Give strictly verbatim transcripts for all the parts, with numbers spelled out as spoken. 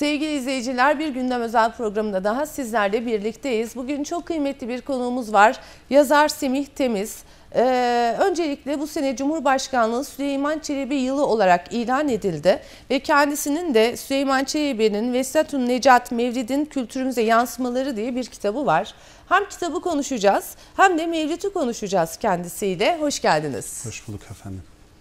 Sevgili izleyiciler, bir gündem özel programında daha sizlerle birlikteyiz. Bugün çok kıymetli bir konuğumuz var. Yazar Semih Temiz. Ee, öncelikle bu sene Cumhurbaşkanlığı Süleyman Çelebi yılı olarak ilan edildi. Ve kendisinin de Süleyman Çelebi'nin Vesatun Necat Mevlid'in kültürümüze yansımaları diye bir kitabı var. Hem kitabı konuşacağız hem de Mevlid'i konuşacağız kendisiyle. Hoş geldiniz. Hoş bulduk efendim.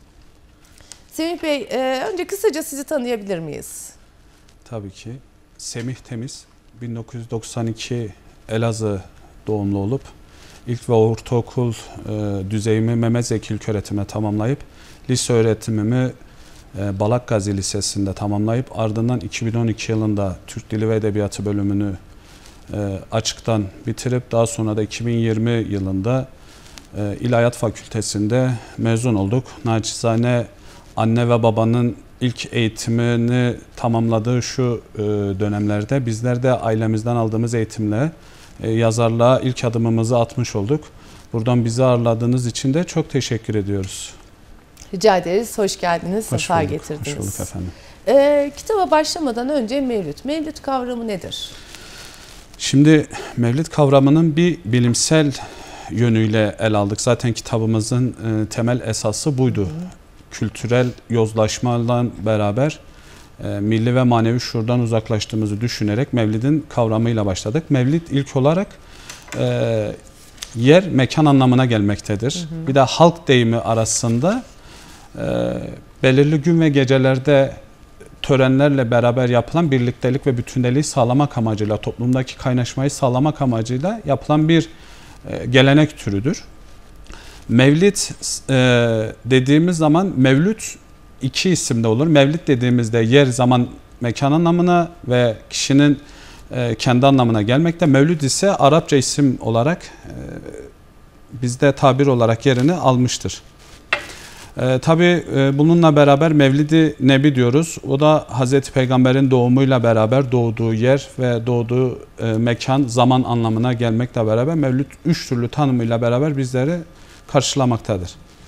Semih Bey, e, önce kısaca sizi tanıyabilir miyiz? Tabii ki. Semih Temiz, bin dokuz yüz doksan iki Elazığ doğumlu olup ilk ve ortaokul e, düzeyimi Mehmet Zeki İlköğretim'e tamamlayıp lise öğretimimi e, Balakgazi Lisesi'nde tamamlayıp ardından iki bin on iki yılında Türk Dili ve Edebiyatı bölümünü e, açıktan bitirip daha sonra da iki bin yirmi yılında e, İlahiyat Fakültesi'nde mezun olduk. Naçizane anne ve babanın ilk eğitimini tamamladığı şu e, dönemlerde bizler de ailemizden aldığımız eğitimle e, yazarlığa ilk adımımızı atmış olduk. Buradan bizi ağırladığınız için de çok teşekkür ediyoruz. Rica ederiz. Hoş geldiniz. Hoş Sefa bulduk, getirdiniz. Hoş bulduk efendim. Ee, kitaba başlamadan önce Mevlid. Mevlid kavramı nedir? Şimdi Mevlid kavramının bir bilimsel yönüyle ele aldık. Zaten kitabımızın e, temel esası buydu. Hı. Kültürel yozlaşmayla beraber e, milli ve manevi şuurdan uzaklaştığımızı düşünerek Mevlid'in kavramıyla başladık. Mevlid ilk olarak e, yer, mekan anlamına gelmektedir. Hı hı. Bir de halk deyimi arasında e, belirli gün ve gecelerde törenlerle beraber yapılan birliktelik ve bütünlüğü sağlamak amacıyla, toplumdaki kaynaşmayı sağlamak amacıyla yapılan bir e, gelenek türüdür. Mevlid e, dediğimiz zaman Mevlüt iki isimde olur. Mevlid dediğimizde yer, zaman, mekan anlamına ve kişinin e, kendi anlamına gelmekte. Mevlid ise Arapça isim olarak e, bizde tabir olarak yerini almıştır. E, Tabi e, bununla beraber Mevlid-i Nebi diyoruz. O da Hazreti Peygamber'in doğumuyla beraber doğduğu yer ve doğduğu e, mekan, zaman anlamına gelmekle beraber Mevlid üç türlü tanımıyla beraber bizleri karşılamaktadır.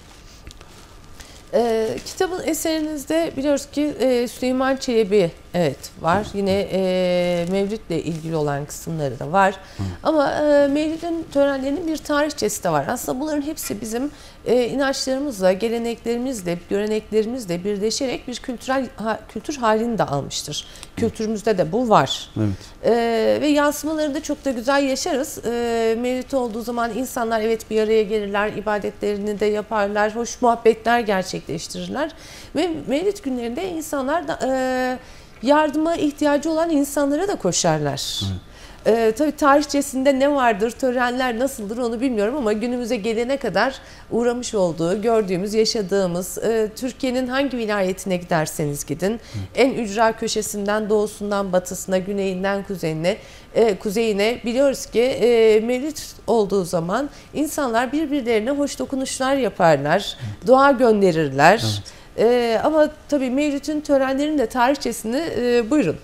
Ee, kitabın eserinizde biliyoruz ki e, Süleyman Çelebi evet var. Yine e, Mevlid'le ilgili olan kısımları da var. Hı. Ama e, Mevlid'in törenlerinin bir tarihçesi de var. Aslında bunların hepsi bizim e, inançlarımızla, geleneklerimizle, göreneklerimizle birleşerek bir kültürel ha, kültür halini de almıştır. Hı. Kültürümüzde de bu var. Evet. E, ve yansımalarını da çok da güzel yaşarız. E, Mevlid olduğu zaman insanlar evet bir araya gelirler, ibadetlerini de yaparlar, hoş muhabbetler gerçekleştirirler. Ve Mevlid günlerinde insanlar da e, yardıma ihtiyacı olan insanlara da koşarlar. Evet. Ee, tabii tarihçesinde ne vardır, törenler nasıldır onu bilmiyorum ama günümüze gelene kadar uğramış olduğu, gördüğümüz, yaşadığımız, e, Türkiye'nin hangi vilayetine giderseniz gidin, Hı. en ücra köşesinden doğusundan batısına, güneyinden kuzeyine, e, kuzeyine biliyoruz ki e, Mevlid olduğu zaman insanlar birbirlerine hoş dokunuşlar yaparlar, evet. dua gönderirler. Evet. Ee, ama tabii Mevlid'in törenlerinin de tarihçesini e, buyurun.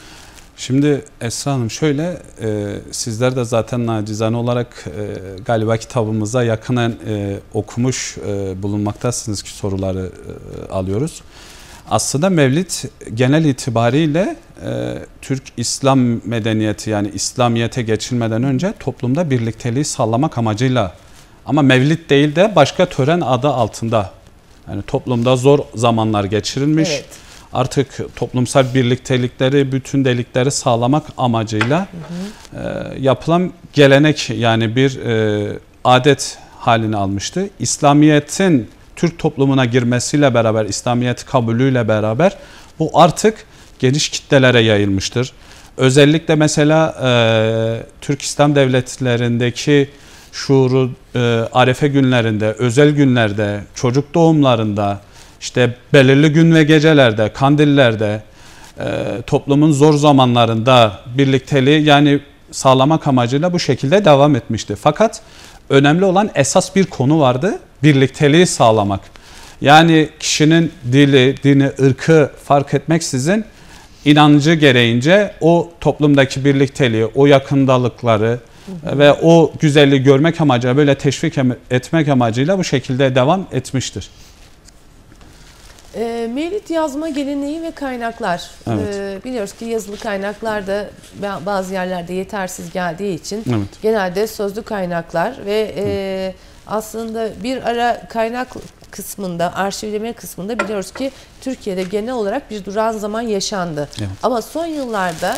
Şimdi Esra Hanım şöyle, e, sizler de zaten nacizane olarak e, galiba kitabımıza yakinen e, okumuş e, bulunmaktasınız ki soruları e, alıyoruz. Aslında Mevlid genel itibariyle e, Türk İslam medeniyeti yani İslamiyet'e geçilmeden önce toplumda birlikteliği sağlamak amacıyla ama Mevlid değil de başka tören adı altında. Yani toplumda zor zamanlar geçirilmiş. Evet. Artık toplumsal birliktelikleri, bütündelikleri sağlamak amacıyla hı hı. E, yapılan gelenek yani bir e, adet halini almıştı. İslamiyet'in Türk toplumuna girmesiyle beraber, İslamiyet kabulüyle beraber bu artık geniş kitlelere yayılmıştır. Özellikle mesela e, Türk İslam devletlerindeki şuuru e, arefe günlerinde, özel günlerde, çocuk doğumlarında, işte belirli gün ve gecelerde, kandillerde, e, toplumun zor zamanlarında birlikteliği yani sağlamak amacıyla bu şekilde devam etmişti. Fakat önemli olan esas bir konu vardı, birlikteliği sağlamak. Yani kişinin dili, dini, ırkı fark etmeksizin inancı gereğince o toplumdaki birlikteliği, o yakındalıkları, Hı hı. ve o güzelliği görmek amacıyla böyle teşvik etmek amacıyla bu şekilde devam etmiştir. E, Mevlid yazma geleneği ve kaynaklar. Evet. E, biliyoruz ki yazılı kaynaklar da bazı yerlerde yetersiz geldiği için Evet. genelde sözlü kaynaklar ve e, aslında bir ara kaynak kısmında, arşivleme kısmında biliyoruz ki Türkiye'de genel olarak bir duran zaman yaşandı. Evet. Ama son yıllarda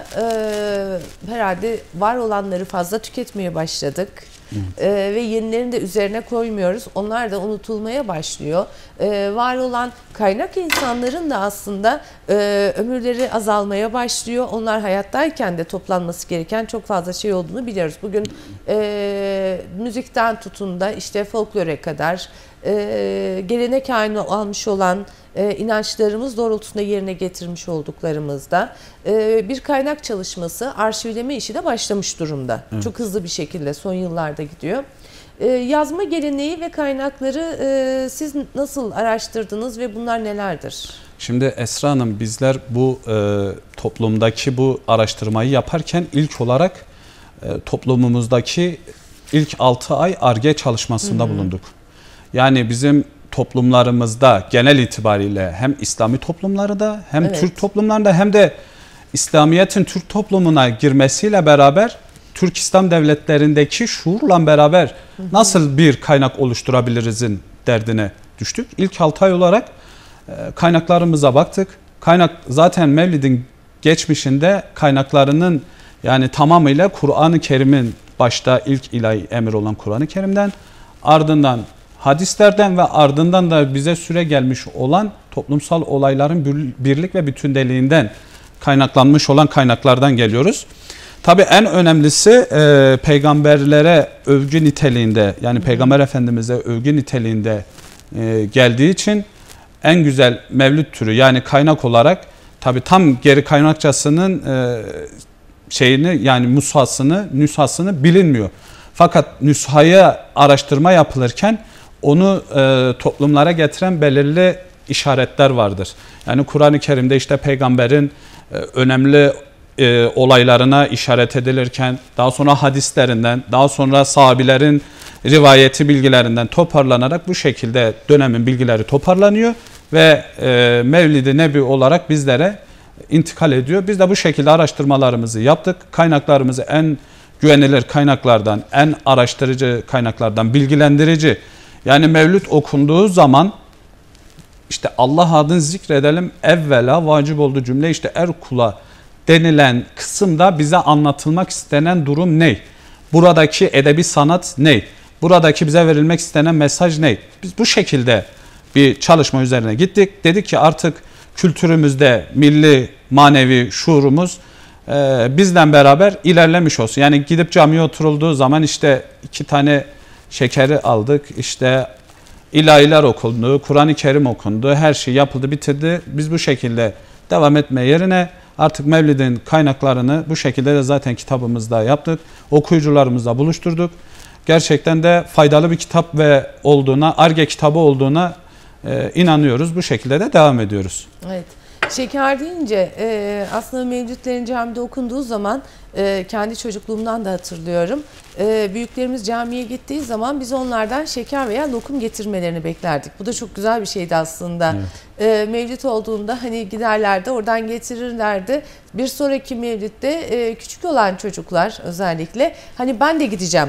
e, herhalde var olanları fazla tüketmeye başladık. Ee, ve yenilerini de üzerine koymuyoruz. Onlar da unutulmaya başlıyor. Ee, var olan kaynak insanların da aslında e, ömürleri azalmaya başlıyor. Onlar hayattayken de toplanması gereken çok fazla şey olduğunu biliyoruz. Bugün e, müzikten tutun da işte folklore kadar e, gelenek haline almış olan e, inançlarımız doğrultusunda yerine getirmiş olduklarımızda e, bir kaynak çalışması, arşivleme işi de başlamış durumda. Evet. Çok hızlı bir şekilde son yıllarda gidiyor. E, yazma geleneği ve kaynakları e, siz nasıl araştırdınız ve bunlar nelerdir? Şimdi Esra Hanım, bizler bu e, toplumdaki bu araştırmayı yaparken ilk olarak e, toplumumuzdaki ilk altı ay Ar-Ge çalışmasında Hı-hı. bulunduk. Yani bizim toplumlarımızda genel itibariyle hem İslami toplumlarda hem evet. Türk toplumlarında hem de İslamiyet'in Türk toplumuna girmesiyle beraber Türk İslam devletlerindeki şuurla beraber hı hı. nasıl bir kaynak oluşturabilirizin derdine düştük. İlk altı ay olarak e, kaynaklarımıza baktık. Kaynak zaten Mevlid'in geçmişinde kaynaklarının yani tamamıyla Kur'an-ı Kerim'in başta ilk ilahi emir olan Kur'an-ı Kerim'den, ardından hadislerden ve ardından da bize süre gelmiş olan toplumsal olayların birlik ve bütündeliğinden kaynaklanmış olan kaynaklardan geliyoruz. Tabii en önemlisi e, peygamberlere övgü niteliğinde, yani Peygamber Efendimiz'e övgü niteliğinde e, geldiği için en güzel mevlüt türü, yani kaynak olarak tabii tam geri kaynakçasının e, şeyini, yani mushasını, nüshasını bilinmiyor. Fakat nüshaya araştırma yapılırken onu e, toplumlara getiren belirli işaretler vardır. Yani Kur'an-ı Kerim'de işte peygamberin e, önemli e, olaylarına işaret edilirken, daha sonra hadislerinden, daha sonra sahabilerin rivayeti bilgilerinden toparlanarak bu şekilde dönemin bilgileri toparlanıyor ve e, Mevlid-i Nebi olarak bizlere intikal ediyor. Biz de bu şekilde araştırmalarımızı yaptık. Kaynaklarımızı en güvenilir kaynaklardan, en araştırıcı kaynaklardan, bilgilendirici. Yani Mevlüt okunduğu zaman işte Allah adını zikredelim, evvela vacip olduğu cümle işte er kula denilen kısımda bize anlatılmak istenen durum ne? Buradaki edebi sanat ne? Buradaki bize verilmek istenen mesaj ne? Biz bu şekilde bir çalışma üzerine gittik. Dedik ki artık kültürümüzde milli manevi şuurumuz e, bizden beraber ilerlemiş olsun. Yani gidip camiye oturulduğu zaman işte iki tane şekeri aldık, işte ilahiler okundu, Kur'an-ı Kerim okundu, her şey yapıldı, bitirdi. Biz bu şekilde devam etme yerine artık Mevlid'in kaynaklarını bu şekilde de zaten kitabımızda yaptık. Okuyucularımızla buluşturduk. Gerçekten de faydalı bir kitap ve olduğuna, Ar-Ge kitabı olduğuna e, inanıyoruz. Bu şekilde de devam ediyoruz. Evet. Şeker deyince e, aslında mevlütlerin camide okunduğu zaman e, kendi çocukluğumdan da hatırlıyorum. E, büyüklerimiz camiye gittiği zaman biz onlardan şeker veya lokum getirmelerini beklerdik. Bu da çok güzel bir şeydi aslında. Evet. E, mevlüt olduğunda hani giderlerdi, oradan getirirlerdi. Bir sonraki mevlütte e, küçük olan çocuklar özellikle hani ben de gideceğim.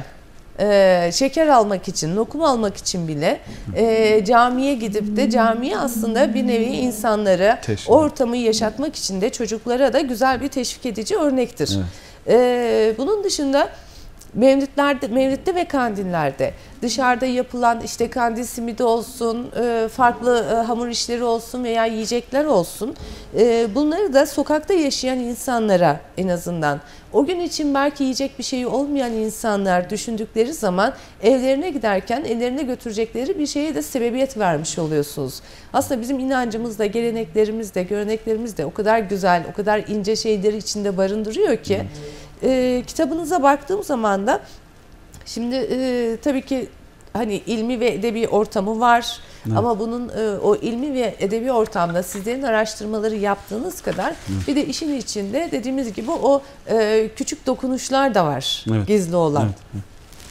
Ee, şeker almak için, lokum almak için bile e, camiye gidip de camiye aslında bir nevi insanları, teşvik. Ortamı yaşatmak için de çocuklara da güzel bir teşvik edici örnektir. Evet. Ee, bunun dışında Mevlütlerde, mevlütte ve kandillerde dışarıda yapılan işte kandil simidi olsun, farklı hamur işleri olsun veya yiyecekler olsun, bunları da sokakta yaşayan insanlara en azından o gün için belki yiyecek bir şey olmayan insanlar düşündükleri zaman evlerine giderken ellerine götürecekleri bir şeye de sebebiyet vermiş oluyorsunuz. Aslında bizim inancımız da, geleneklerimiz de, göreneklerimiz de o kadar güzel, o kadar ince şeyleri içinde barındırıyor ki. E, kitabınıza baktığım zaman da şimdi e, tabii ki hani ilmi ve edebi ortamı var. Evet. Ama bunun e, o ilmi ve edebi ortamda sizlerin araştırmaları yaptığınız kadar evet. bir de işin içinde dediğimiz gibi o e, küçük dokunuşlar da var, evet. gizli olan. Evet. Evet.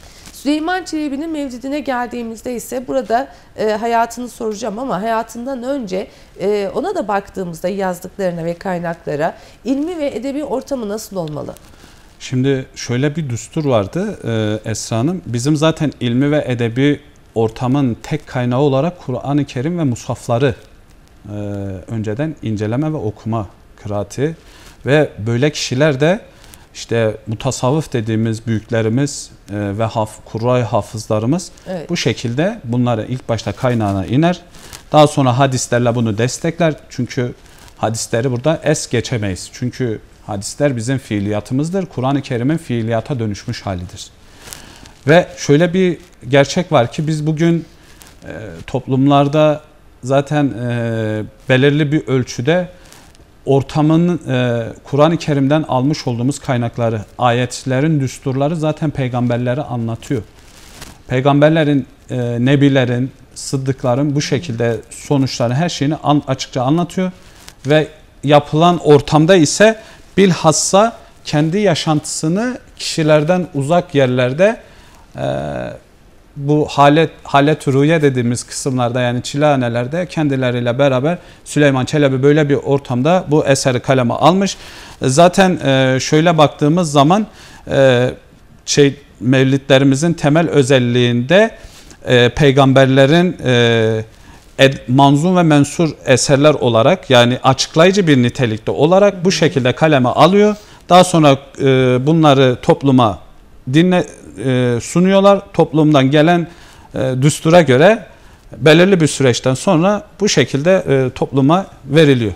Süleyman Çelebi'nin Mevlidine geldiğimizde ise burada e, hayatını soracağım ama hayatından önce e, ona da baktığımızda yazdıklarına ve kaynaklara ilmi ve edebi ortamı nasıl olmalı? Şimdi şöyle bir düstur vardı e, Esra Hanım. Bizim zaten ilmi ve edebi ortamın tek kaynağı olarak Kur'an-ı Kerim ve mushafları e, önceden inceleme ve okuma kıraati ve böyle kişiler de işte mutasavvıf dediğimiz büyüklerimiz e, ve haf, Kurra-i hafızlarımız evet. bu şekilde bunları ilk başta kaynağına iner. Daha sonra hadislerle bunu destekler. Çünkü hadisleri burada es geçemeyiz. Çünkü hadisler bizim fiiliyatımızdır. Kur'an-ı Kerim'in fiiliyata dönüşmüş halidir. Ve şöyle bir gerçek var ki biz bugün e, toplumlarda zaten e, belirli bir ölçüde ortamın e, Kur'an-ı Kerim'den almış olduğumuz kaynakları, ayetlerin düsturları zaten peygamberleri anlatıyor. Peygamberlerin, e, nebilerin, sıddıkların bu şekilde sonuçları her şeyini an, açıkça anlatıyor ve yapılan ortamda ise bilhassa kendi yaşantısını kişilerden uzak yerlerde e, bu halet halet rüya dediğimiz kısımlarda yani çilehanelerde kendileriyle beraber Süleyman Çelebi böyle bir ortamda bu eseri kaleme almış. Zaten e, şöyle baktığımız zaman e, şey mevlidlerimizin temel özelliğinde e, peygamberlerin e, ed, manzum ve mensur eserler olarak yani açıklayıcı bir nitelikte olarak bu şekilde kaleme alıyor. Daha sonra e, bunları topluma dinle e, sunuyorlar. Toplumdan gelen e, düstura göre belirli bir süreçten sonra bu şekilde e, topluma veriliyor.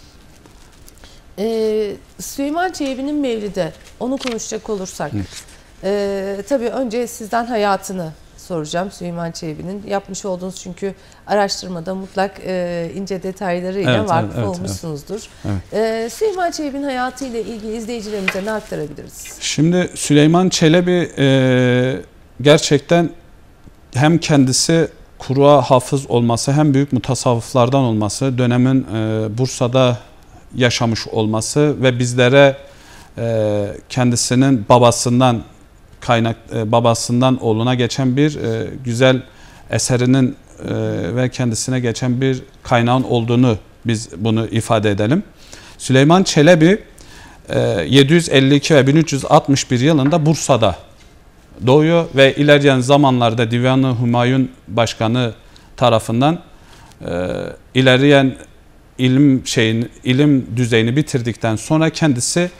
Ee, Süleyman Çelebi'nin Mevlidi, onu konuşacak olursak, evet. e, tabii önce sizden hayatını soracağım. Süleyman Çelebi'nin yapmış olduğunuz çünkü araştırmada mutlak e, ince detaylarıyla evet, vakıf evet, olmuşsunuzdur. Evet. E, Süleyman Çelebi'nin hayatıyla ilgili izleyicilerimize ne aktarabiliriz? Şimdi Süleyman Çelebi e, gerçekten hem kendisi Kur'a hafız olması hem büyük mutasavvıflardan olması, dönemin e, Bursa'da yaşamış olması ve bizlere e, kendisinin babasından kaynak e, babasından oğluna geçen bir e, güzel eserinin e, ve kendisine geçen bir kaynağın olduğunu biz bunu ifade edelim. Süleyman Çelebi e, yedi yüz elli iki ve bin üç yüz altmış bir yılında Bursa'da doğuyor ve ilerleyen zamanlarda Divan-ı Hümayun Başkanı tarafından e, ilerleyen ilim şeyin ilim düzeyini bitirdikten sonra kendisi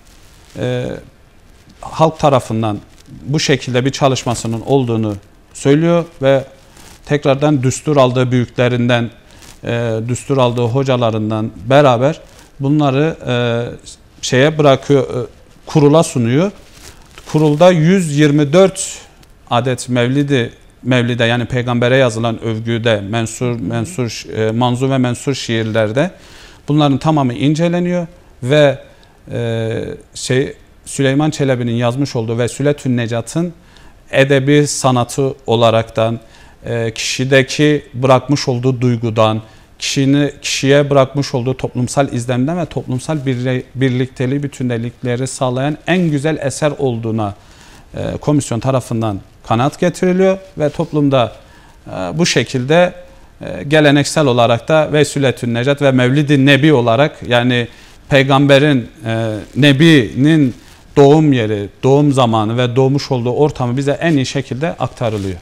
e, halk tarafından bu şekilde bir çalışmasının olduğunu söylüyor ve tekrardan düstur aldığı büyüklerinden, e, düstur aldığı hocalarından beraber bunları e, şeye bırakıyor, e, kurula sunuyor. Kurulda yüz yirmi dört adet mevlidi, mevlide yani peygambere yazılan övgüde, mensur, mensur, e, manzum ve mensur şiirlerde bunların tamamı inceleniyor ve e, şey Süleyman Çelebi'nin yazmış olduğu Vesületün Necat'ın edebi sanatı olaraktan, e, kişideki bırakmış olduğu duygudan, kişini, kişiye bırakmış olduğu toplumsal izlemden ve toplumsal bir, birlikteliği, bütündelikleri sağlayan en güzel eser olduğuna e, komisyon tarafından kanaat getiriliyor ve toplumda e, bu şekilde e, geleneksel olarak da Vesületün Necat ve Mevlid-i Nebi olarak yani peygamberin, e, Nebi'nin doğum yeri, doğum zamanı ve doğmuş olduğu ortamı bize en iyi şekilde aktarılıyor.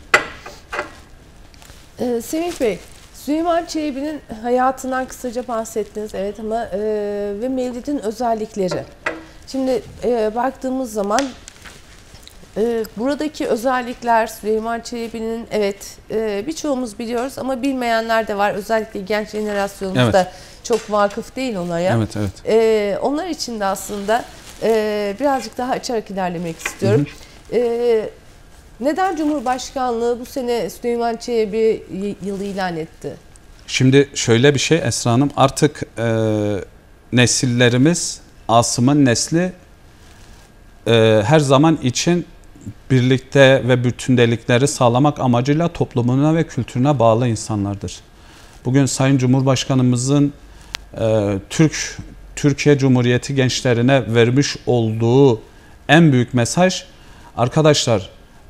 Ee, Semih Bey, Süleyman Çelebi'nin hayatından kısaca bahsettiniz, evet ama e, ve Mevlid'in özellikleri. Şimdi e, baktığımız zaman e, buradaki özellikler Süleyman Çelebi'nin evet e, birçoğumuz biliyoruz ama bilmeyenler de var. Özellikle genç jenerasyonumuz evet. da çok vakıf değil olaya. Evet, evet. E, onlar için de aslında e, birazcık daha açarak ilerlemek istiyorum. Hı hı. E, Neden Cumhurbaşkanlığı bu sene Süleyman Çelebi yılı ilan etti? Şimdi şöyle bir şey Esra Hanım, artık e, nesillerimiz, Asım'ın nesli e, her zaman için birlikte ve bütündelikleri sağlamak amacıyla toplumuna ve kültürüne bağlı insanlardır. Bugün Sayın Cumhurbaşkanımızın e, Türk Türkiye Cumhuriyeti gençlerine vermiş olduğu en büyük mesaj, arkadaşlar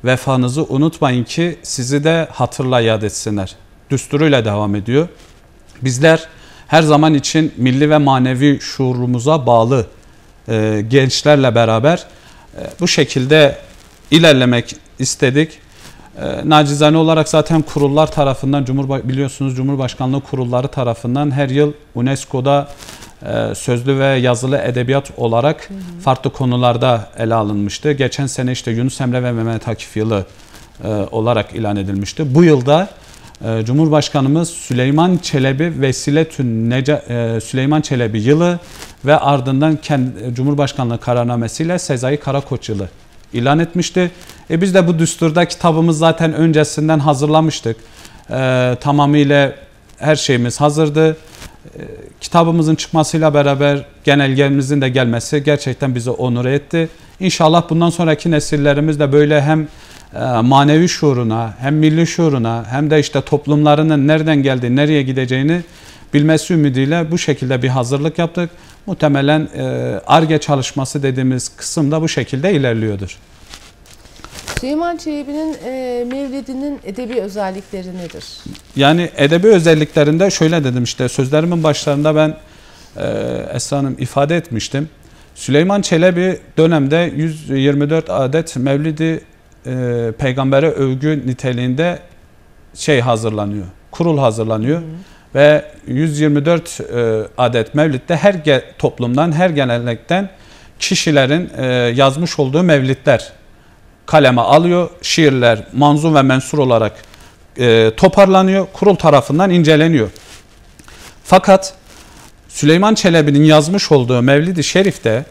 vefanızı unutmayın ki sizi de hatırla yad etsinler. Düsturuyla devam ediyor. Bizler her zaman için milli ve manevi şuurumuza bağlı e, gençlerle beraber e, bu şekilde ilerlemek istedik. E, nacizane olarak zaten kurullar tarafından, Cumhurba biliyorsunuz Cumhurbaşkanlığı kurulları tarafından her yıl UNESCO'da e, sözlü ve yazılı edebiyat olarak hı hı. farklı konularda ele alınmıştı. Geçen sene işte Yunus Emre ve Mehmet Akif yılı e, olarak ilan edilmişti. Bu yılda e, Cumhurbaşkanımız Süleyman Çelebi Vesiletün Neca e, Süleyman Çelebi yılı ve ardından kendi, Cumhurbaşkanlığı kararnamesiyle Sezai Karakoç yılı ilan etmişti. E biz de bu düsturda kitabımız zaten öncesinden hazırlamıştık. E, tamamıyla her şeyimiz hazırdı. E, kitabımızın çıkmasıyla beraber genelgemizin de gelmesi gerçekten bizi onur etti. İnşallah bundan sonraki nesillerimiz de böyle hem e, manevi şuuruna, hem milli şuuruna, hem de işte toplumlarının nereden geldiğini, nereye gideceğini bilmesi ümidiyle bu şekilde bir hazırlık yaptık. Muhtemelen Ar-Ge çalışması dediğimiz kısım da bu şekilde ilerliyordur. Süleyman Çelebi'nin e, Mevlidinin edebi özellikleri nedir? Yani edebi özelliklerinde şöyle dedim, işte sözlerimin başlarında ben e, Esra Hanım ifade etmiştim. Süleyman Çelebi dönemde yüz yirmi dört adet Mevlidi e, peygambere övgü niteliğinde şey hazırlanıyor, kurul hazırlanıyor. Hı hı. Ve yüz yirmi dört e, adet mevlidde her toplumdan, her gelenekten kişilerin e, yazmış olduğu mevlidler kaleme alıyor. Şiirler manzum ve mensur olarak e, toparlanıyor. Kurul tarafından inceleniyor. Fakat Süleyman Çelebi'nin yazmış olduğu Mevlid-i Şerif'te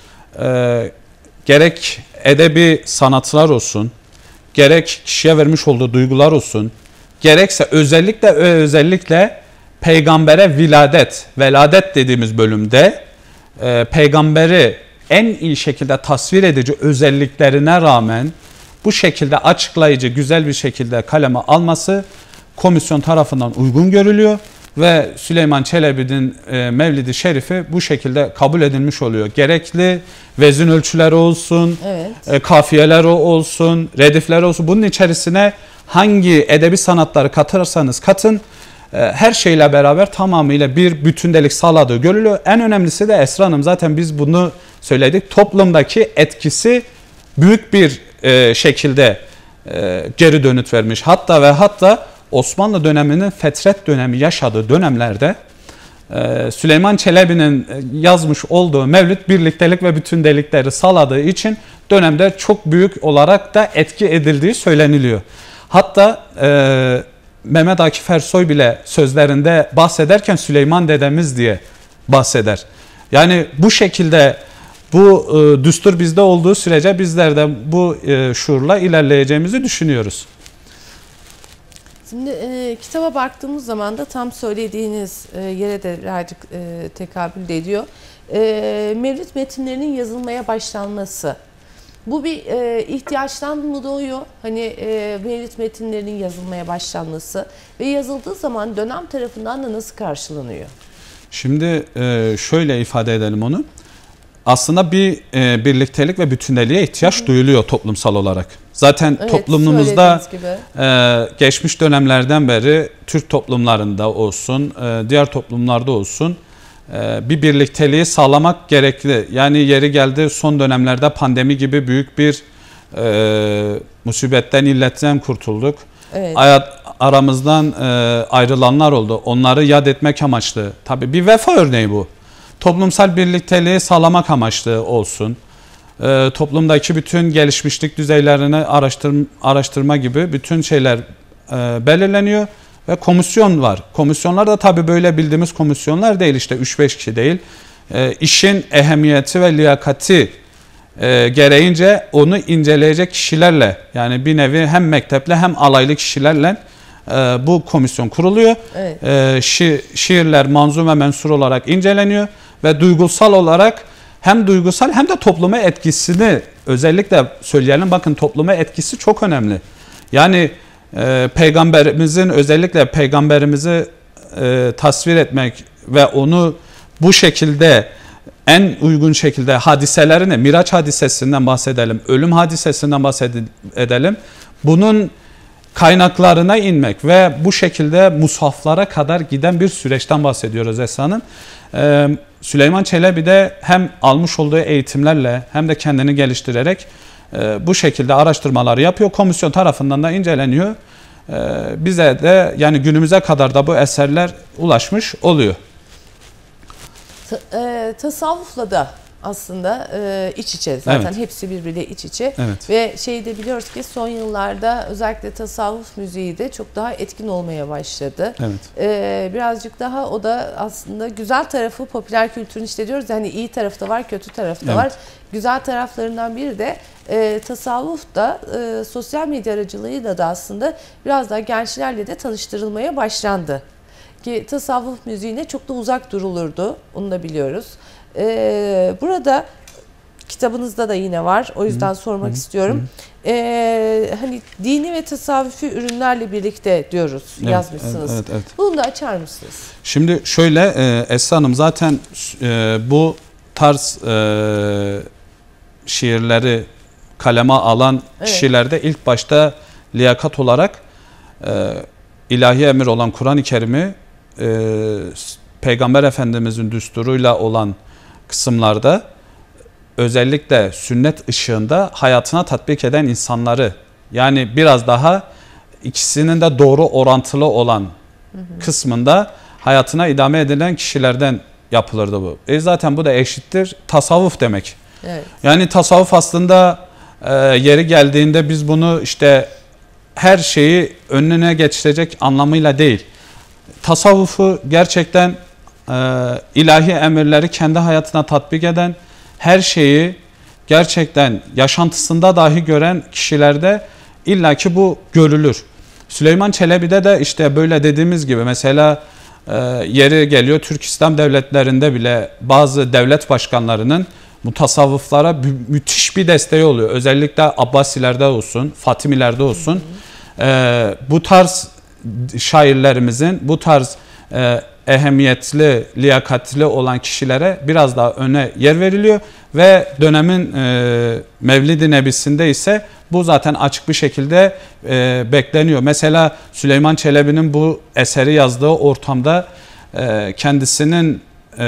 e, gerek edebi sanatlar olsun, gerek kişiye vermiş olduğu duygular olsun, gerekse özellikle ve özellikle peygambere viladet, veladet dediğimiz bölümde e, peygamberi en iyi şekilde tasvir edici özelliklerine rağmen bu şekilde açıklayıcı, güzel bir şekilde kaleme alması komisyon tarafından uygun görülüyor ve Süleyman Çelebi'nin e, Mevlid-i Şerifi bu şekilde kabul edilmiş oluyor. Gerekli vezin ölçüleri olsun, evet. e, kafiyeler olsun, redifler olsun, bunun içerisine hangi edebi sanatları katırsanız katın, her şeyle beraber tamamıyla bir bütündelik sağladığı görülüyor. En önemlisi de Esra Hanım, zaten biz bunu söyledik. Toplumdaki etkisi büyük bir e, şekilde e, geri dönüt vermiş. Hatta ve hatta Osmanlı döneminin fetret dönemi yaşadığı dönemlerde e, Süleyman Çelebi'nin yazmış olduğu Mevlid birliktelik ve bütündelikleri sağladığı için dönemde çok büyük olarak da etki edildiği söyleniliyor. Hatta e, Mehmet Akif Ersoy bile sözlerinde bahsederken Süleyman dedemiz diye bahseder. Yani bu şekilde bu e, düstur bizde olduğu sürece bizler de bu e, şuurla ilerleyeceğimizi düşünüyoruz. Şimdi e, kitaba baktığımız zaman da tam söylediğiniz e, yere de birazcık e, tekabül ediyor. E, Mevlid metinlerinin yazılmaya başlanması. Bu bir e, ihtiyaçtan mı doğuyor? Hani e, Mevlid metinlerinin yazılmaya başlanması ve yazıldığı zaman dönem tarafından da nasıl karşılanıyor? Şimdi e, şöyle ifade edelim onu. Aslında bir e, birliktelik ve bütünlüğe ihtiyaç Hı -hı. duyuluyor toplumsal olarak. Zaten evet, toplumumuzda e, geçmiş dönemlerden beri Türk toplumlarında olsun, e, diğer toplumlarda olsun bir birlikteliği sağlamak gerekli. Yani yeri geldi son dönemlerde pandemi gibi büyük bir e, musibetten, illetten kurtulduk. Evet. Aramızdan e, ayrılanlar oldu. Onları yad etmek amaçlı. Tabii bir vefa örneği bu. Toplumsal birlikteliği sağlamak amaçlı olsun. E, toplumdaki bütün gelişmişlik düzeylerini araştır, araştırma gibi bütün şeyler e, belirleniyor. Ve komisyon var. Komisyonlar da tabii böyle bildiğimiz komisyonlar değil, işte üç beş kişi değil. E, işin ehemmiyeti ve liyakati e, gereğince onu inceleyecek kişilerle, yani bir nevi hem mekteple hem alaylı kişilerle e, bu komisyon kuruluyor. Evet. E, şi, şiirler manzum ve mensur olarak inceleniyor ve duygusal olarak hem duygusal hem de topluma etkisini özellikle söyleyelim. Bakın, topluma etkisi çok önemli. Yani Ee, peygamberimizin, özellikle peygamberimizi e, tasvir etmek ve onu bu şekilde en uygun şekilde hadiselerini, Miraç hadisesinden bahsedelim, ölüm hadisesinden bahsedelim. Bunun kaynaklarına inmek ve bu şekilde mushaflara kadar giden bir süreçten bahsediyoruz Esra'nın. Ee, Süleyman Çelebi de hem almış olduğu eğitimlerle hem de kendini geliştirerek e, bu şekilde araştırmaları yapıyor. Komisyon tarafından da inceleniyor. E, bize de yani günümüze kadar da bu eserler ulaşmış oluyor. Ta, e, tasavvufla da aslında e, iç içe zaten evet. Hepsi birbiriyle iç içe evet. Ve şeyi de biliyoruz ki son yıllarda özellikle tasavvuf müziği de çok daha etkin olmaya başladı. Evet. E, birazcık daha o da aslında güzel tarafı popüler kültürün işte diyoruz hani iyi tarafı da var kötü tarafı da evet. var. Güzel taraflarından biri de e, tasavvuf da e, sosyal medya aracılığıyla da aslında biraz daha gençlerle de tanıştırılmaya başlandı. Ki tasavvuf müziğine çok da uzak durulurdu, onu da biliyoruz. Ee, burada kitabınızda da yine var, o yüzden hı, sormak hı, istiyorum. Hı. Ee, hani dini ve tasavvufi ürünlerle birlikte diyoruz, evet, yazmışsınız. Evet, evet. Bunu da açar mısınız? Şimdi şöyle e, Esra Hanım zaten e, bu tarz e, şiirleri kaleme alan evet. kişilerde ilk başta liyakat olarak e, ilahi emir olan Kur'an-ı Kerim'i e, Peygamber Efendimizin düsturuyla olan kısımlarda özellikle sünnet ışığında hayatına tatbik eden insanları yani biraz daha ikisinin de doğru orantılı olan hı hı. kısmında hayatına idame edilen kişilerden yapılırdı bu. E zaten bu da eşittir tasavvuf demek. Evet. Yani tasavvuf aslında e, yeri geldiğinde biz bunu işte her şeyi önüne geçirecek anlamıyla değil. Tasavvufu gerçekten e, ilahi emirleri kendi hayatına tatbik eden, her şeyi gerçekten yaşantısında dahi gören kişilerde illaki bu görülür. Süleyman Çelebi'de de işte böyle dediğimiz gibi mesela e, yeri geliyor Türk İslam devletlerinde bile bazı devlet başkanlarının bu tasavvuflara mü müthiş bir desteği oluyor. Özellikle Abbasilerde olsun, Fatimilerde olsun. Hı hı. E, bu tarz şairlerimizin bu tarz e, ehemmiyetli, liyakatli olan kişilere biraz daha öne yer veriliyor ve dönemin e, Mevlid-i Nebisi'nde ise bu zaten açık bir şekilde e, bekleniyor. Mesela Süleyman Çelebi'nin bu eseri yazdığı ortamda e, kendisinin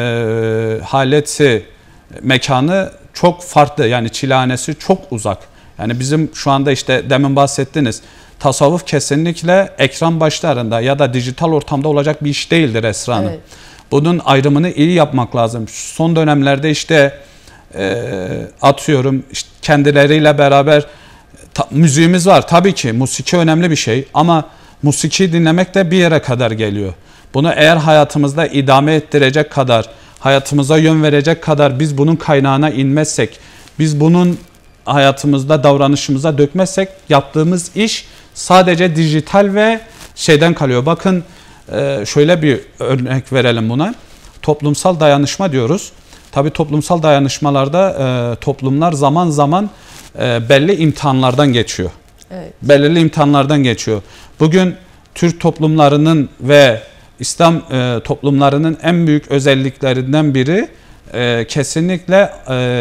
e, haleti, mekanı çok farklı. Yani çilehanesi çok uzak. Yani bizim şu anda işte demin bahsettiniz. Tasavvuf kesinlikle ekran başlarında ya da dijital ortamda olacak bir iş değildir Esra Hanım. Evet. Bunun ayrımını iyi yapmak lazım. Son dönemlerde işte e, atıyorum işte kendileriyle beraber ta, müziğimiz var. Tabii ki musiki önemli bir şey ama musiki dinlemek de bir yere kadar geliyor. Bunu eğer hayatımızda idame ettirecek kadar, hayatımıza yön verecek kadar biz bunun kaynağına inmezsek, biz bunun hayatımızda davranışımıza dökmezsek yaptığımız iş sadece dijital ve şeyden kalıyor. Bakın şöyle bir örnek verelim buna. Toplumsal dayanışma diyoruz. Tabii toplumsal dayanışmalarda toplumlar zaman zaman belli imtihanlardan geçiyor. Evet. Belirli imtihanlardan geçiyor. Bugün Türk toplumlarının ve İslam toplumlarının en büyük özelliklerinden biri kesinlikle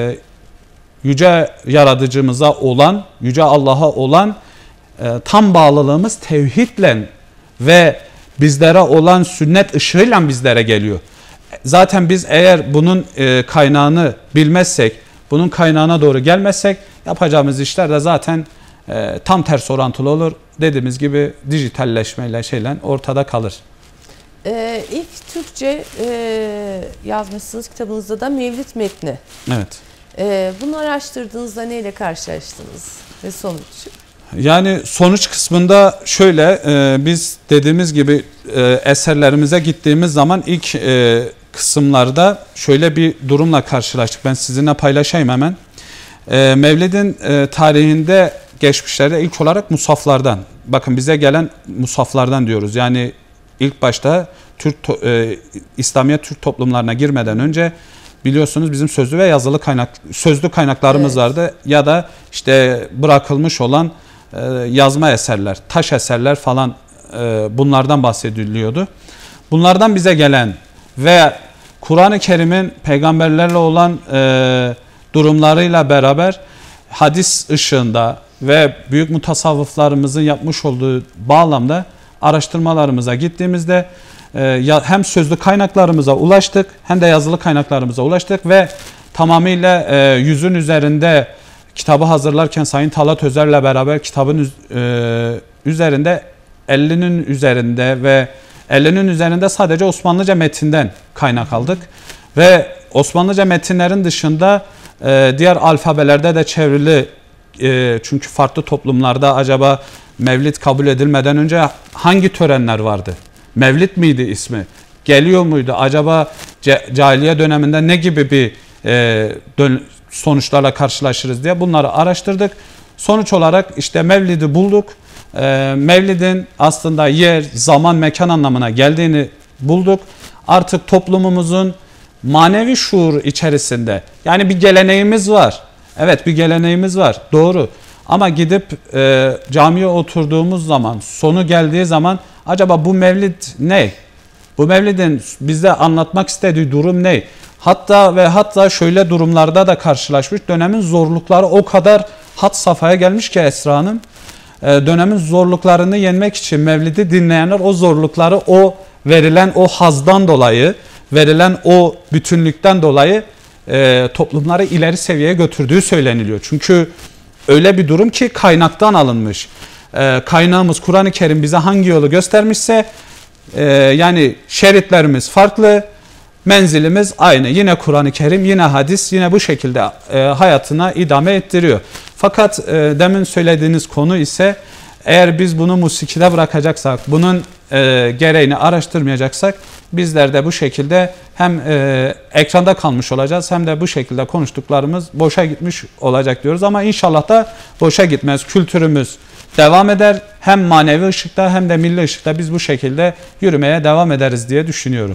yüce yaratıcımıza olan, yüce Allah'a olan e, tam bağlılığımız tevhidle ve bizlere olan sünnet ışığıyla bizlere geliyor. Zaten biz eğer bunun e, kaynağını bilmezsek, bunun kaynağına doğru gelmezsek yapacağımız işler de zaten e, tam ters orantılı olur. Dediğimiz gibi dijitalleşmeyle şeyle ortada kalır. Ee, ilk Türkçe e, yazmışsınız kitabınızda da Mevlid metni. Evet. Ee, bunu araştırdığınızda neyle karşılaştınız ve sonuç? Yani sonuç kısmında şöyle e, biz dediğimiz gibi e, eserlerimize gittiğimiz zaman ilk e, kısımlarda şöyle bir durumla karşılaştık. Ben sizinle paylaşayım hemen. E, Mevlid'in e, tarihinde geçmişlerde ilk olarak musaflardan, bakın bize gelen musaflardan diyoruz. Yani ilk başta Türk e, İslamiyet Türk toplumlarına girmeden önce biliyorsunuz bizim sözlü ve yazılı kaynak sözlü kaynaklarımız evet. vardı ya da işte bırakılmış olan e, yazma eserler, taş eserler falan e, bunlardan bahsediliyordu. Bunlardan bize gelen ve Kur'an-ı Kerim'in peygamberlerle olan e, durumlarıyla beraber hadis ışığında ve büyük mutasavvıflarımızın yapmış olduğu bağlamda araştırmalarımıza gittiğimizde e, ya, hem sözlü kaynaklarımıza ulaştık hem de yazılı kaynaklarımıza ulaştık ve tamamıyla e, yüzün üzerinde kitabı hazırlarken Sayın Talat Özer'le beraber kitabın e, üzerinde ellinin üzerinde ve ellinin üzerinde sadece Osmanlıca metinden kaynak aldık. Ve Osmanlıca metinlerin dışında e, diğer alfabelerde de çevrili e, çünkü farklı toplumlarda acaba Mevlid kabul edilmeden önce hangi törenler vardı? Mevlid miydi ismi? Geliyor muydu? Acaba cahiliye döneminde ne gibi bir e, sonuçlarla karşılaşırız diye bunları araştırdık. Sonuç olarak işte Mevlid'i bulduk. E, Mevlid'in aslında yer, zaman, mekan anlamına geldiğini bulduk. Artık toplumumuzun manevi şuur içerisinde, yani bir geleneğimiz var. Evet, bir geleneğimiz var. Doğru. Ama gidip e, camiye oturduğumuz zaman, sonu geldiği zaman acaba bu Mevlid ne? Bu Mevlid'in bize anlatmak istediği durum ne? Hatta ve hatta şöyle durumlarda da karşılaşmış. Dönemin zorlukları o kadar had safhaya gelmiş ki Esra Hanım. E, dönemin zorluklarını yenmek için Mevlid'i dinleyenler o zorlukları, o verilen o hazdan dolayı, verilen o bütünlükten dolayı e, toplumları ileri seviyeye götürdüğü söyleniliyor. Çünkü öyle bir durum ki kaynaktan alınmış. E, kaynağımız Kur'an-ı Kerim bize hangi yolu göstermişse e, yani şeritlerimiz farklı, menzilimiz aynı. Yine Kur'an-ı Kerim, yine hadis, yine bu şekilde e, hayatına idame ettiriyor. Fakat e, demin söylediğiniz konu ise eğer biz bunu musikide bırakacaksak, bunun e, gereğini araştırmayacaksak bizler de bu şekilde hem e, ekranda kalmış olacağız hem de bu şekilde konuştuklarımız boşa gitmiş olacak diyoruz. Ama inşallah da boşa gitmez. Kültürümüz devam eder. Hem manevi ışıkta hem de milli ışıkta biz bu şekilde yürümeye devam ederiz diye düşünüyorum.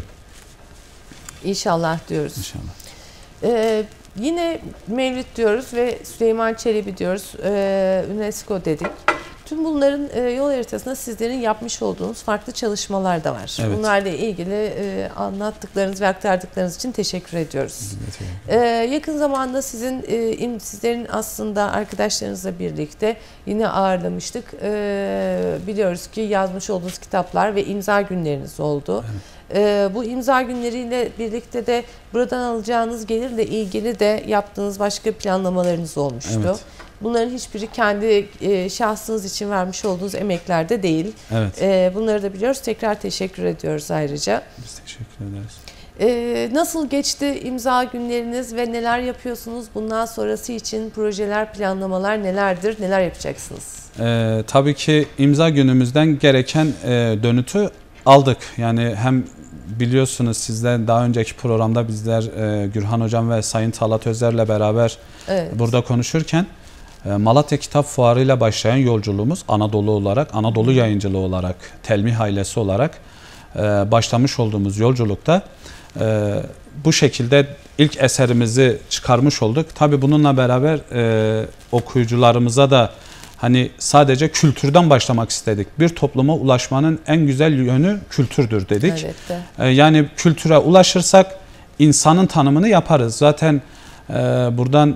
İnşallah diyoruz. İnşallah. Ee, yine Mevlid diyoruz ve Süleyman Çelebi diyoruz. Ee, UNESCO dedik. Tüm bunların e, yol haritasında sizlerin yapmış olduğunuz farklı çalışmalar da var. Evet. Bunlarla ilgili e, anlattıklarınız ve aktardıklarınız için teşekkür ediyoruz. Evet. E, yakın zamanda sizin e, sizlerin aslında arkadaşlarınızla birlikte yine ağırlamıştık. E, biliyoruz ki yazmış olduğunuz kitaplar ve imza günleriniz oldu. Evet. Ee, bu imza günleriyle birlikte de buradan alacağınız gelirle ilgili de yaptığınız başka planlamalarınız olmuştu. Evet. Bunların hiçbiri kendi e, şahsınız için vermiş olduğunuz emeklerde değil. Evet. E, bunları da biliyoruz. Tekrar teşekkür ediyoruz ayrıca. Biz teşekkür ederiz. E, nasıl geçti imza günleriniz ve neler yapıyorsunuz? Bundan sonrası için projeler, planlamalar nelerdir? Neler yapacaksınız? E, tabii ki imza günümüzden gereken e, dönütü aldık. Yani hem biliyorsunuz sizden daha önceki programda bizler e, Gürhan Hocam ve Sayın Talat Özer'le beraber evet. burada konuşurken e, Malatya Kitap Fuarı ile başlayan yolculuğumuz Anadolu olarak, Anadolu Yayıncılığı olarak, Telmih ailesi olarak e, başlamış olduğumuz yolculukta e, bu şekilde ilk eserimizi çıkarmış olduk. Tabii bununla beraber e, okuyucularımıza da hani sadece kültürden başlamak istedik. Bir topluma ulaşmanın en güzel yönü kültürdür dedik. Evet ee, yani kültüre ulaşırsak insanın tanımını yaparız. Zaten e, buradan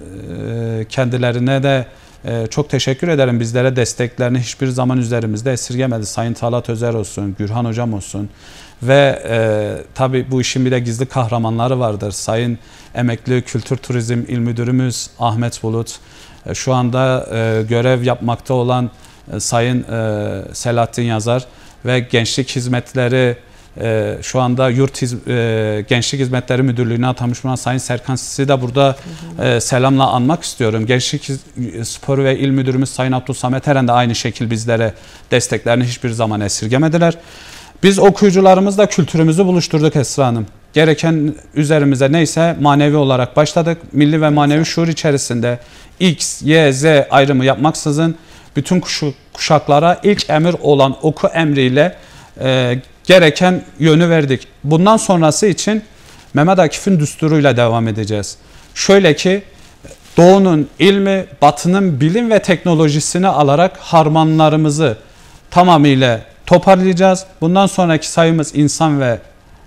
e, kendilerine de e, çok teşekkür ederim. Bizlere desteklerini hiçbir zaman üzerimizde esirgemedi. Sayın Talat Özer olsun, Gürhan Hocam olsun. Ve e, tabii bu işin bir de gizli kahramanları vardır. Sayın Emekli Kültür Turizm İl Müdürümüz Ahmet Bulut. Şu anda e, görev yapmakta olan e, Sayın e, Selahattin Yazar ve Gençlik Hizmetleri e, şu anda Yurt Hiz e, Gençlik Hizmetleri Müdürlüğü'ne atanmış olan Sayın Serkan Sisi de burada e, selamla anmak istiyorum. Gençlik Spor ve İl Müdürümüz Sayın Abdülsamet Eren de aynı şekilde bizlere desteklerini hiçbir zaman esirgemediler. Biz okuyucularımızla kültürümüzü buluşturduk Esra Hanım. Gereken üzerimize neyse manevi olarak başladık. Milli ve manevi şuur içerisinde X, Y, Z ayrımı yapmaksızın bütün kuşaklara ilk emir olan oku emriyle e, gereken yönü verdik. Bundan sonrası için Mehmet Akif'in düsturuyla devam edeceğiz. Şöyle ki Doğu'nun ilmi, Batı'nın bilim ve teknolojisini alarak harmanlarımızı tamamıyla toparlayacağız. Bundan sonraki sayımız insan ve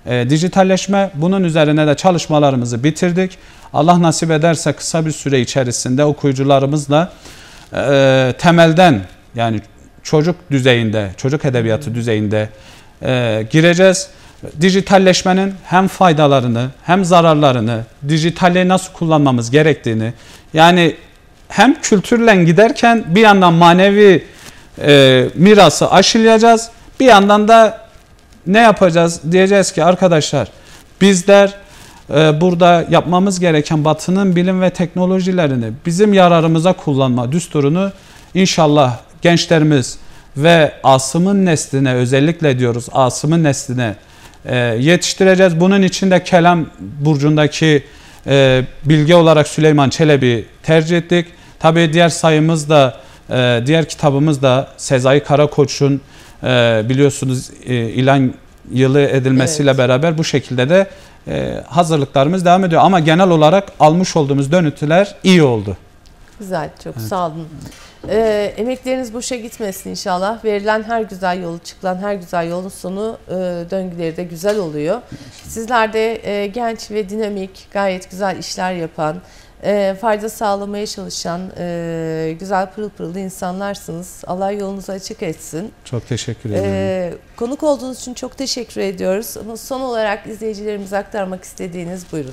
E, dijitalleşme, bunun üzerine de çalışmalarımızı bitirdik. Allah nasip ederse kısa bir süre içerisinde okuyucularımızla e, temelden, yani çocuk düzeyinde, çocuk edebiyatı düzeyinde e, gireceğiz. Dijitalleşmenin hem faydalarını hem zararlarını, dijitali nasıl kullanmamız gerektiğini, yani hem kültürle giderken bir yandan manevi e, mirası aşılayacağız, bir yandan da ne yapacağız? Diyeceğiz ki arkadaşlar, bizler e, burada yapmamız gereken Batı'nın bilim ve teknolojilerini bizim yararımıza kullanma düsturunu inşallah gençlerimiz ve Asım'ın nesline, özellikle diyoruz Asım'ın nesline e, yetiştireceğiz. Bunun için de Kelam burcundaki e, bilge olarak Süleyman Çelebi tercih ettik. Tabii diğer sayımız da, e, diğer kitabımız da Sezai Karakoç'un e, biliyorsunuz e, ilan yılı edilmesiyle evet. beraber bu şekilde de e, hazırlıklarımız devam ediyor. Ama genel olarak almış olduğumuz dönütüler iyi oldu. Güzel, çok evet. sağ olun. Ee, emekleriniz boşa gitmesin inşallah. Verilen her güzel yolu, çıkılan her güzel yolun sonu e, döngüleri de güzel oluyor. Sizler de e, genç ve dinamik, gayet güzel işler yapan, e, fayda sağlamaya çalışan, e, güzel pırıl pırıl insanlarsınız. Allah yolunuzu açık etsin. Çok teşekkür ederim. E, konuk olduğunuz için çok teşekkür ediyoruz. Ama son olarak izleyicilerimize aktarmak istediğiniz, buyurun.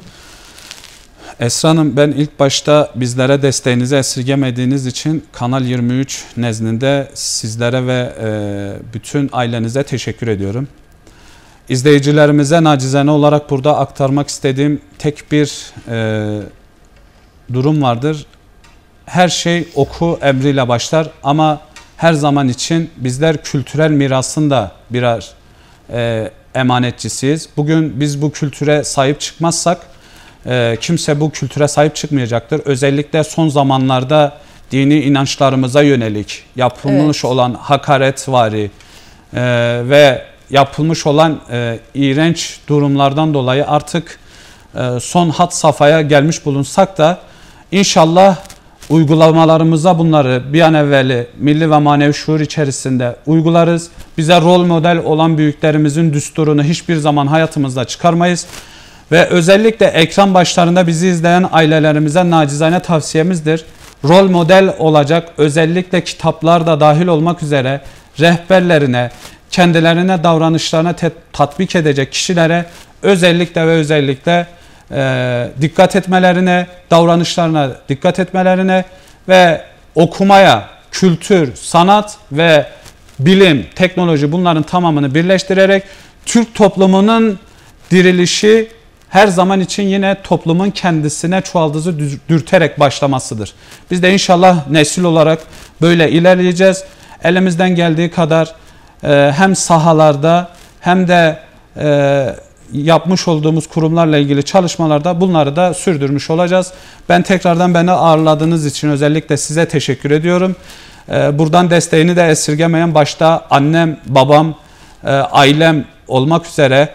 Esra Hanım, ben ilk başta bizlere desteğinizi esirgemediğiniz için Kanal yirmi üç nezdinde sizlere ve e, bütün ailenize teşekkür ediyorum. İzleyicilerimize nacizane olarak burada aktarmak istediğim tek bir e, durum vardır. Her şey oku emriyle başlar ama her zaman için bizler kültürel mirasın da birer e, emanetçisiyiz. Bugün biz bu kültüre sahip çıkmazsak e, kimse bu kültüre sahip çıkmayacaktır. Özellikle son zamanlarda dini inançlarımıza yönelik yapılmış evet. olan hakaretvari e, ve yapılmış olan e, iğrenç durumlardan dolayı artık e, son hat safhaya gelmiş bulunsak da İnşallah uygulamalarımıza bunları bir an evveli milli ve manevi şuur içerisinde uygularız. Bize rol model olan büyüklerimizin düsturunu hiçbir zaman hayatımızda çıkarmayız. Ve özellikle ekran başlarında bizi izleyen ailelerimize nacizane tavsiyemizdir. Rol model olacak, özellikle kitaplarda dahil olmak üzere rehberlerine, kendilerine davranışlarına tatbik edecek kişilere özellikle ve özellikle E, dikkat etmelerine, davranışlarına dikkat etmelerine ve okumaya, kültür, sanat ve bilim, teknoloji bunların tamamını birleştirerek Türk toplumunun dirilişi her zaman için yine toplumun kendisine çuvaldızı dürterek başlamasıdır. Biz de inşallah nesil olarak böyle ilerleyeceğiz. Elimizden geldiği kadar e, hem sahalarda hem de e, yapmış olduğumuz kurumlarla ilgili çalışmalarda bunları da sürdürmüş olacağız. Ben tekrardan beni ağırladığınız için özellikle size teşekkür ediyorum. Buradan desteğini de esirgemeyen başta annem, babam, ailem olmak üzere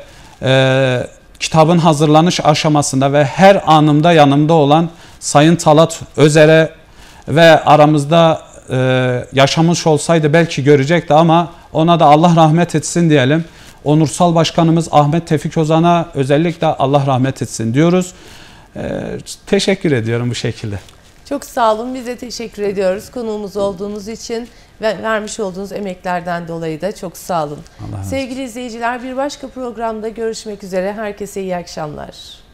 kitabın hazırlanış aşamasında ve her anımda yanımda olan Sayın Talat Özer'e ve aramızda yaşamış olsaydı belki görecekti ama ona da Allah rahmet etsin diyelim. Onursal Başkanımız Ahmet Tevfik Ozan'a özellikle Allah rahmet etsin diyoruz. Ee, teşekkür ediyorum bu şekilde. Çok sağ olun. Biz de teşekkür ediyoruz konuğumuz olduğunuz için ve vermiş olduğunuz emeklerden dolayı da çok sağ olun. Sevgili izleyiciler, bir başka programda görüşmek üzere. Herkese iyi akşamlar.